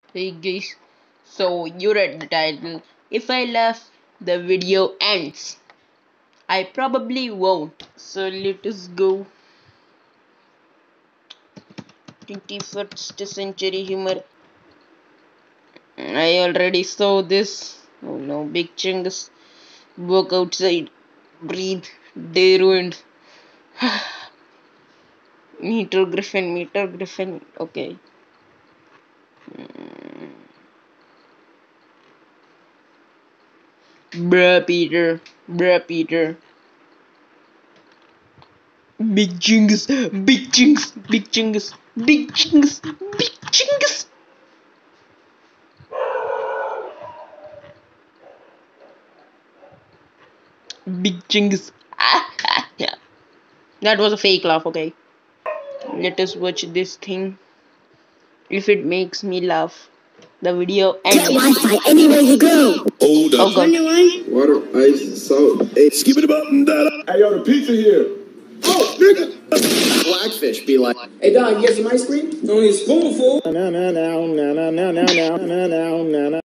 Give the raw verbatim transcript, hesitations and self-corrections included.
Hey guys, so you read the title. If I laugh, the video ends. I probably won't. So let us go. twenty-first century humor. I already saw this. Oh no, big chungus. Walk outside. Breathe. Day ruined. Meter Griffin, Meter Griffin. Okay. Bruh, Peter. Bruh, Peter. Big chingus, big chingus, big chingus, big chingus, big chingus. Big chingus. Yeah. That was a fake laugh, okay. Let us watch this thing. If it makes me laugh, the video ends. Get Wi-Fi anywhere you go. Hold up. Oh god. Water, ice, salt, eight. Skip it about and that. Hey, yo, the pizza here. Oh, nigga. Blackfish be like, Hey, Don, you get some ice cream? Only a spoonful. Na na na na na na na na na na.